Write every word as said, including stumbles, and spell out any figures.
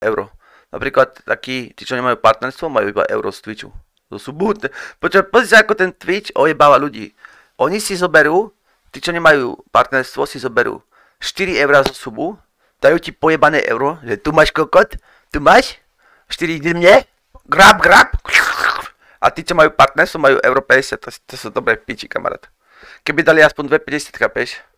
euro. Napríklad takí, tí, čo nemajú partnerstvo, majú iba euro z Twitchu. To sú buď. Počkaj, pozri sa, ako ten Twitch ojebáva ľudí. Oni si zoberú, tí, čo nemajú partnerstvo, si zoberú štyri eurá zo subu, dajú ti pojebané euro, že tu máš kokot, tu máš, štyri ide mne, grab, grab, a tí, čo majú partnerstvo, majú euro päťdesiat, to, to sú dobré piči, kamarát. Keby dali aspoň dve päťdesiat, chápeš?